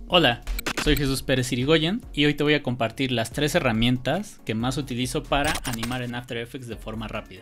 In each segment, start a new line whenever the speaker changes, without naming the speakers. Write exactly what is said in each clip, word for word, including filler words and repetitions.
Hola, soy Jesús Pérez Irigoyen y hoy te voy a compartir las tres herramientas que más utilizo para animar en After Effects de forma rápida.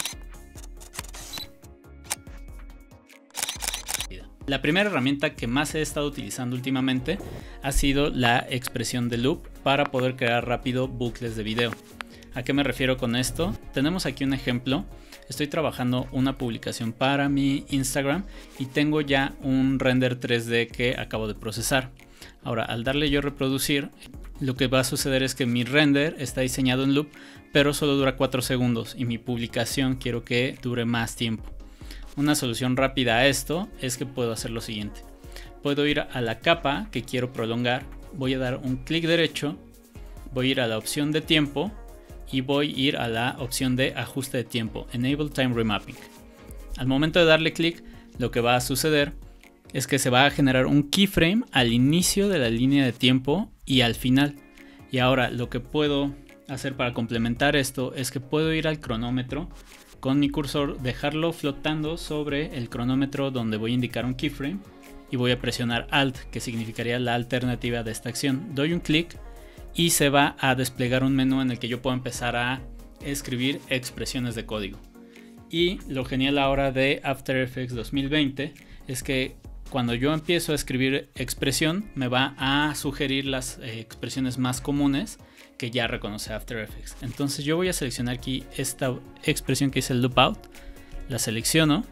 La primera herramienta que más he estado utilizando últimamente ha sido la expresión de loop para poder crear rápido bucles de video. ¿A qué me refiero con esto? Tenemos aquí un ejemplo. Estoy trabajando una publicación para mi Instagram y tengo ya un render tres D que acabo de procesar. Ahora, al darle yo a reproducir, lo que va a suceder es que mi render está diseñado en loop, pero solo dura cuatro segundos y mi publicación quiero que dure más tiempo. Una solución rápida a esto es que puedo hacer lo siguiente. Puedo ir a la capa que quiero prolongar, voy a dar un clic derecho, voy a ir a la opción de tiempo y voy a ir a la opción de ajuste de tiempo, Enable Time Remapping. Al momento de darle clic, lo que va a suceder es que se va a generar un keyframe al inicio de la línea de tiempo y al final. Y ahora lo que puedo hacer para complementar esto es que puedo ir al cronómetro con mi cursor, dejarlo flotando sobre el cronómetro donde voy a indicar un keyframe y voy a presionar Alt, que significaría la alternativa de esta acción. Doy un clic y se va a desplegar un menú en el que yo puedo empezar a escribir expresiones de código. Y lo genial ahora de After Effects dos mil veinte es que cuando yo empiezo a escribir expresión me va a sugerir las eh, expresiones más comunes que ya reconoce After Effects. Entonces yo voy a seleccionar aquí esta expresión que es el loop out, la selecciono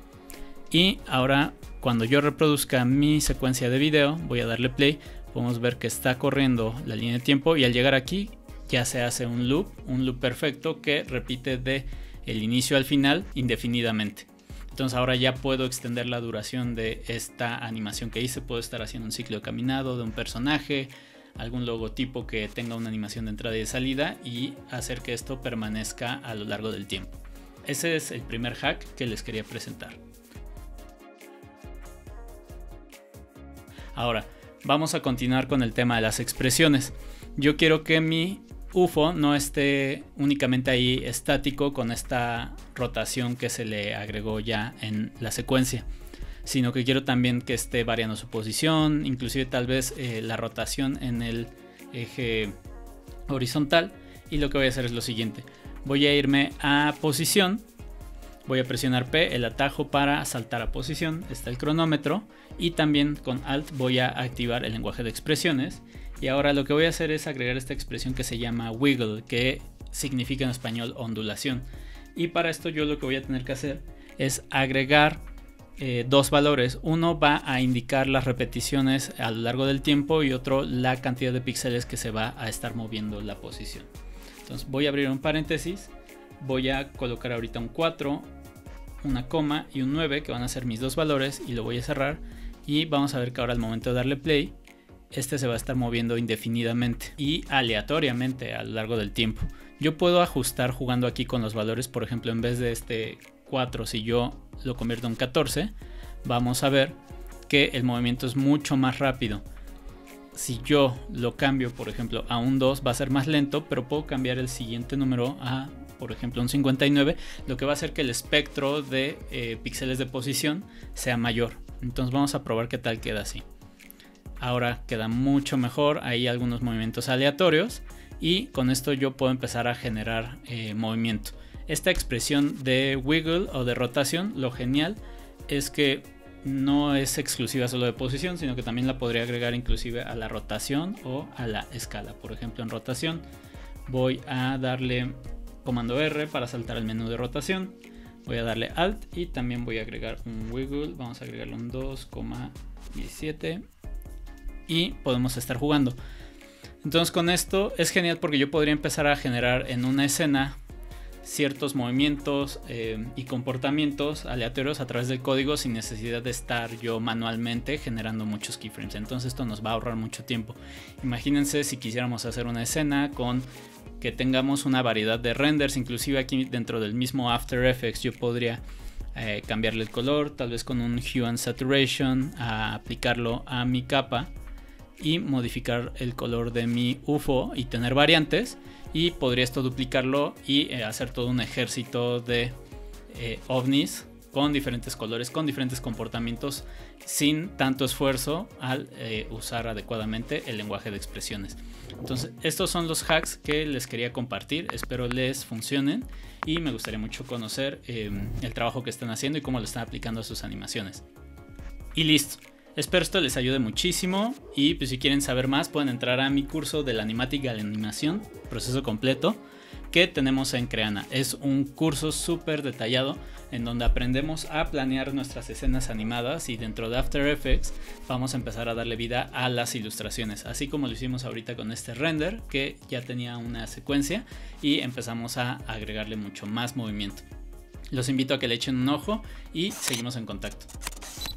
y ahora cuando yo reproduzca mi secuencia de video voy a darle play. Podemos ver que está corriendo la línea de tiempo y al llegar aquí ya se hace un loop, un loop perfecto que repite de el inicio al final indefinidamente. Entonces ahora ya puedo extender la duración de esta animación que hice. Puedo estar haciendo un ciclo de caminado de un personaje, algún logotipo que tenga una animación de entrada y de salida y hacer que esto permanezca a lo largo del tiempo. Ese es el primer hack que les quería presentar. Ahora vamos a continuar con el tema de las expresiones. Yo quiero que mi U F O no esté únicamente ahí estático con esta rotación que se le agregó ya en la secuencia, sino que quiero también que esté variando su posición, inclusive tal vez eh, la rotación en el eje horizontal. Y lo que voy a hacer es lo siguiente: voy a irme a posición, voy a presionar P, el atajo para saltar a posición, está el cronómetro, y también con Alt voy a activar el lenguaje de expresiones. Y ahora lo que voy a hacer es agregar esta expresión que se llama wiggle, que significa en español ondulación. Y para esto yo lo que voy a tener que hacer es agregar eh, dos valores. Uno va a indicar las repeticiones a lo largo del tiempo y otro la cantidad de píxeles que se va a estar moviendo la posición. Entonces voy a abrir un paréntesis, voy a colocar ahorita un cuatro, una coma y un nueve, que van a ser mis dos valores, y lo voy a cerrar. Y vamos a ver que ahora al momento de darle play, este se va a estar moviendo indefinidamente y aleatoriamente a lo largo del tiempo. Yo puedo ajustar jugando aquí con los valores. Por ejemplo, en vez de este cuatro, si yo lo convierto en catorce, vamos a ver que el movimiento es mucho más rápido. Si yo lo cambio, por ejemplo, a un dos, va a ser más lento, pero puedo cambiar el siguiente número a, por ejemplo, un cincuenta y nueve, lo que va a hacer que el espectro de eh, píxeles de posición sea mayor. Entonces vamos a probar qué tal queda así. Ahora queda mucho mejor, hay algunos movimientos aleatorios y con esto yo puedo empezar a generar eh, movimiento. Esta expresión de wiggle o de rotación, lo genial es que no es exclusiva solo de posición, sino que también la podría agregar inclusive a la rotación o a la escala. Por ejemplo, en rotación voy a darle comando R para saltar al menú de rotación. Voy a darle Alt y también voy a agregar un wiggle. Vamos a agregarle un dos coma diecisiete y podemos estar jugando. Entonces con esto es genial porque yo podría empezar a generar en una escena ciertos movimientos eh, y comportamientos aleatorios a través del código sin necesidad de estar yo manualmente generando muchos keyframes. Entonces esto nos va a ahorrar mucho tiempo. Imagínense si quisiéramos hacer una escena con que tengamos una variedad de renders, inclusive aquí dentro del mismo After Effects yo podría eh, cambiarle el color, tal vez con un Hue and Saturation, a aplicarlo a mi capa y modificar el color de mi U F O y tener variantes, y podría esto duplicarlo y eh, hacer todo un ejército de eh, ovnis con diferentes colores, con diferentes comportamientos, sin tanto esfuerzo al eh, usar adecuadamente el lenguaje de expresiones. Entonces, estos son los hacks que les quería compartir. Espero les funcionen y me gustaría mucho conocer eh, el trabajo que están haciendo y cómo lo están aplicando a sus animaciones. Y listo. Espero esto les ayude muchísimo y pues si quieren saber más pueden entrar a mi curso de la animática a la animación, proceso completo, que tenemos en Creana. Es un curso súper detallado en donde aprendemos a planear nuestras escenas animadas y dentro de After Effects vamos a empezar a darle vida a las ilustraciones, así como lo hicimos ahorita con este render que ya tenía una secuencia y empezamos a agregarle mucho más movimiento. Los invito a que le echen un ojo y seguimos en contacto.